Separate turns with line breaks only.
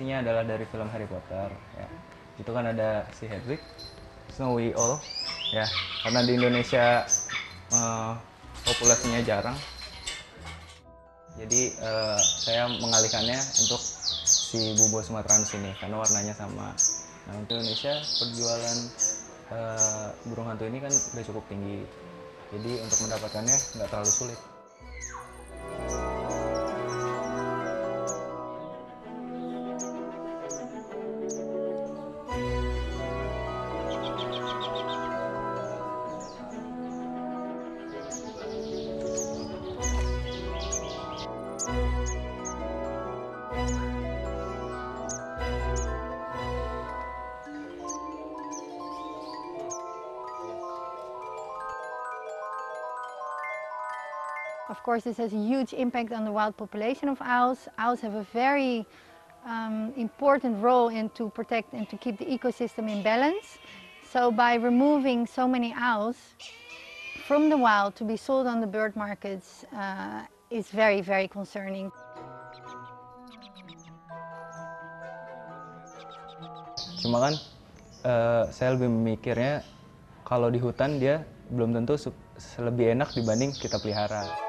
inspirasinya adalah dari film Harry Potter. Ya. Itu kan ada si Hedwig, Snowy Owl, ya. Karena di Indonesia populasinya jarang, jadi saya mengalihkannya untuk si Bubo sumatranus ini karena warnanya sama. Nah, untuk Indonesia perjualan burung hantu ini kan udah cukup tinggi, jadi untuk mendapatkannya nggak terlalu sulit.
Of course, this has a huge impact on the wild population of owls. Owls have a very important role to protect and to keep the ecosystem in balance. So by removing so many owls from the wild to be sold on the bird markets is very, very concerning.
Cuma kan saya lebih memikirnya kalau di hutan dia belum tentu lebih enak dibanding kita pelihara.